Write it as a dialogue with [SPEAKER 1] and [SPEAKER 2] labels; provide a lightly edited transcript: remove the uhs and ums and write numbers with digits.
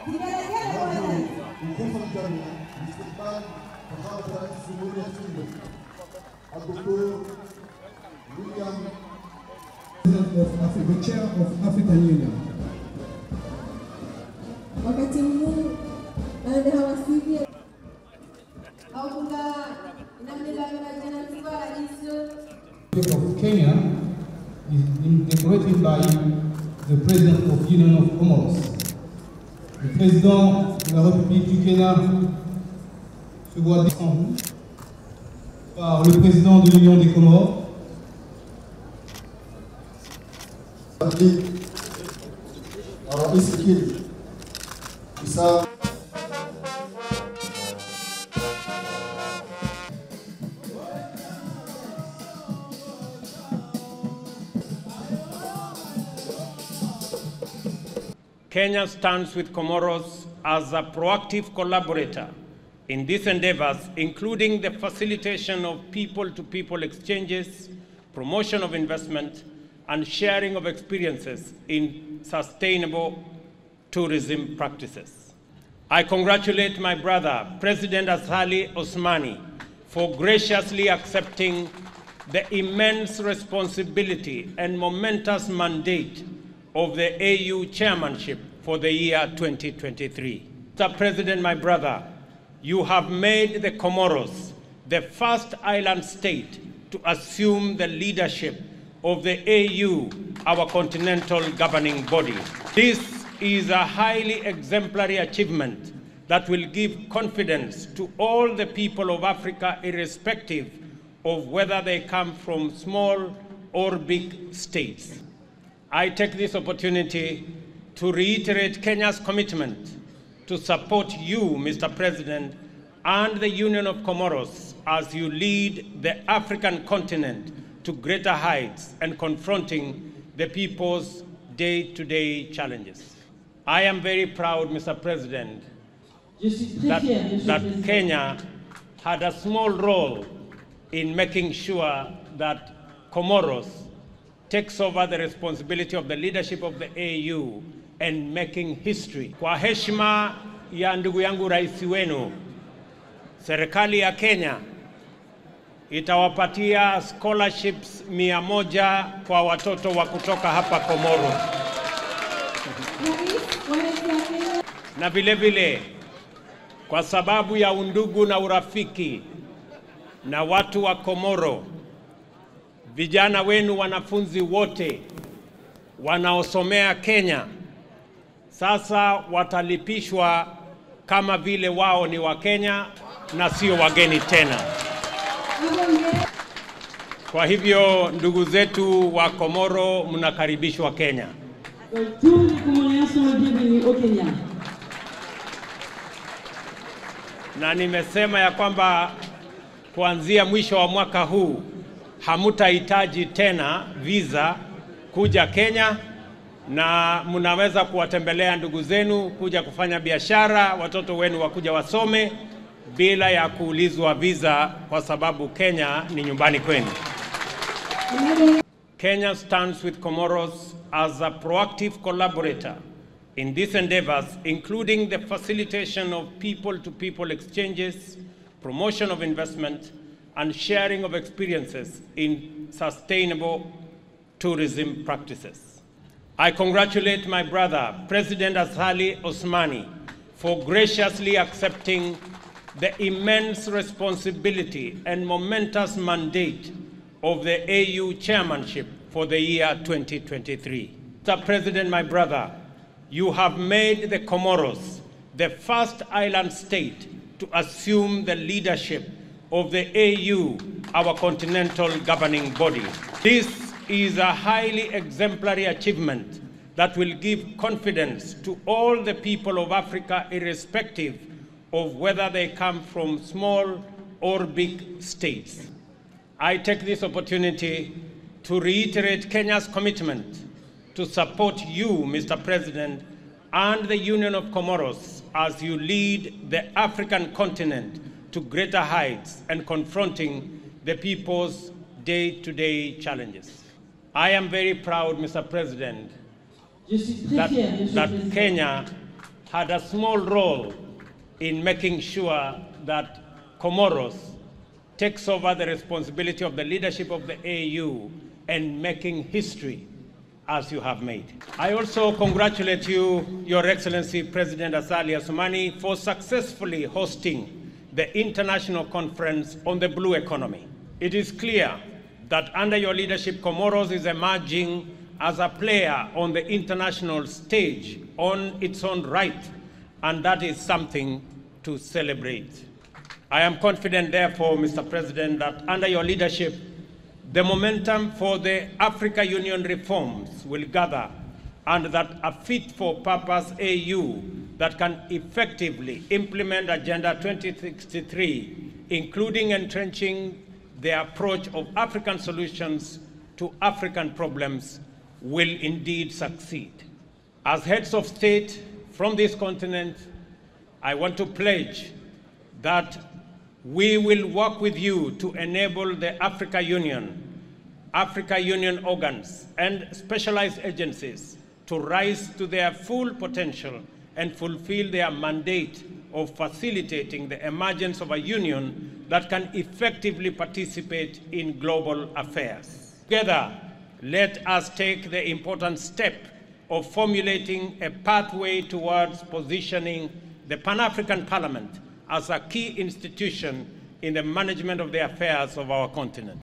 [SPEAKER 1] The chair of African Union.
[SPEAKER 2] Wakati huu baada ya wasili
[SPEAKER 1] of Kenya is inaugurated by the President of the Union of Comoros. Le Président de la République du Kenya se voit descendu par le Président de l'Union des Comores.
[SPEAKER 3] Kenya stands with Comoros as a proactive collaborator in these endeavors, including the facilitation of people-to-people exchanges, promotion of investment, and sharing of experiences in sustainable tourism practices. I congratulate my brother, President Azali Osmani, for graciously accepting the immense responsibility and momentous mandate of the AU chairmanship for the year 2023. Mr. President, my brother, you have made the Comoros the first island state to assume the leadership of the AU, our continental governing body. This is a highly exemplary achievement that will give confidence to all the people of Africa, irrespective of whether they come from small or big states. I take this opportunity to reiterate Kenya's commitment to support you, Mr. President, and the Union of Comoros as you lead the African continent to greater heights and confronting the people's day-to-day challenges. I am very proud, Mr. President, that Kenya had a small role in making sure that Comoros takes over the responsibility of the leadership of the AU and making history. Kwa heshima ya ndugu yangu rais wenu, serikali ya Kenya itawapatia scholarships 100 kwa watoto wa kutoka hapa Comoros. Na vile vile, kwa sababu ya undugu na urafiki na watu wa Komoro, vijana wenu wanafunzi wote wanaosomea Kenya sasa watalipishwa kama vile wao ni wa Kenya na sio wageni tena. Kwa hivyo ndugu zetu wa Komoro, mnakaribishwa Kenya. Na nimesema ya kwamba kuanzia mwisho wa mwaka huu hamutahitaji tena visa kuja Kenya, na mnaweza kuwatembelea ndugu zenu, kuja kufanya biashara, watoto wenu wakuja wasome bila ya kuulizwa visa, kwa sababu Kenya ni nyumbani kwenu. Kenya stands with Comoros as a proactive collaborator in these endeavors, including the facilitation of people-to-people exchanges, promotion of investment, and sharing of experiences in sustainable tourism practices. I congratulate my brother, President Azali Osmani, for graciously accepting the immense responsibility and momentous mandate of the AU chairmanship for the year 2023. Mr. President, my brother, you have made the Comoros the first island state to assume the leadership of the AU, our continental governing body. This is a highly exemplary achievement that will give confidence to all the people of Africa, irrespective of whether they come from small or big states. I take this opportunity to reiterate Kenya's commitment to support you, Mr. President, and the Union of Comoros as you lead the African continent to greater heights and confronting the people's day-to-day challenges. I am very proud, Mr. President, that Kenya had a small role in making sure that Comoros takes over the responsibility of the leadership of the AU and making history as you have made. I also congratulate you, Your Excellency President Azali Assoumani, for successfully hosting the International Conference on the Blue Economy. It is clear that under your leadership, Comoros is emerging as a player on the international stage on its own right, and that is something to celebrate. I am confident, therefore, Mr. President, that under your leadership, the momentum for the Africa Union reforms will gather, and that a fit-for-purpose AU that can effectively implement Agenda 2063, including entrenching the approach of African solutions to African problems, will indeed succeed. As heads of state from this continent, I want to pledge that we will work with you to enable the Africa Union organs, and specialized agencies to rise to their full potential and fulfill their mandate of facilitating the emergence of a union that can effectively participate in global affairs. Together, let us take the important step of formulating a pathway towards positioning the Pan-African Parliament as a key institution in the management of the affairs of our continent.